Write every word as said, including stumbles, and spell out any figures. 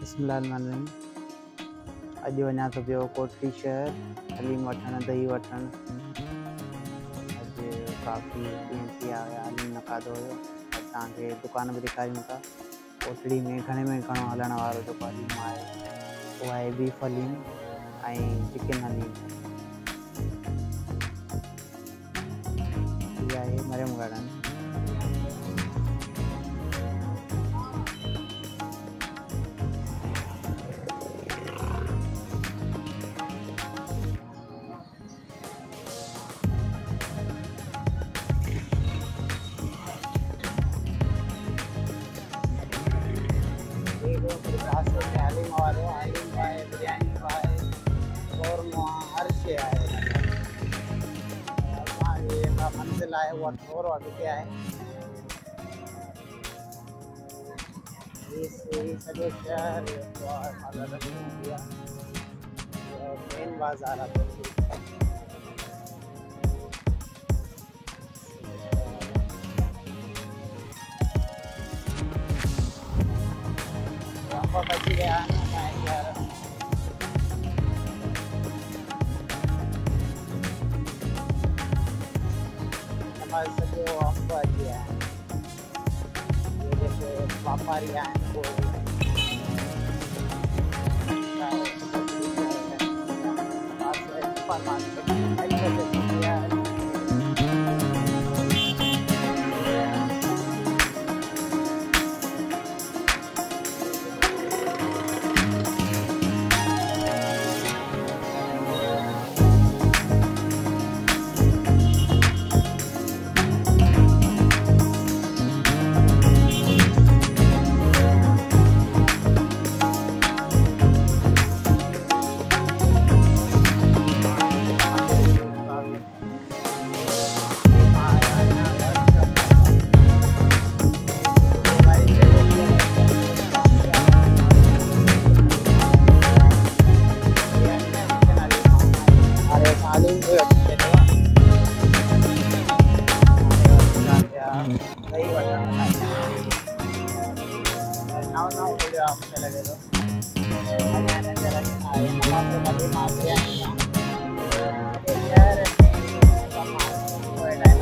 बिस्मिल्लाहिर्रहमानिर्रहीम। अॼु वञा थो पियो कोटली शहर हलीम वठणु, दही वठणु। अॼु काफ़ी ॾींहं थी विया हुया हलीम न खाधो हुयो। तव्हांखे दुकान बि ॾेखारियूं था। कोटली में घणे में घणो हलण वारो जेको हलीम आहे उहो आहे बीफ हलीम ऐं चिकन हलीम। इहा आहे मरियम गार्डन। हलीम वारो हलीम आहे, बिरयानी आहे, कौरमा, हर शइ आहे। असांजी जेका मंज़िल आहे उहा थोरो अॻिते आहे। हीउ सॼो शहर मेन बाज़ार आहे। बची गया यार, हमारे सॼो अंब अची विया आहिनि। ये जेके वापारी आहिनि वो super market now now boleh apa saya lagi tu ada ada jalan air malam lagi masih ada share sama boleh dah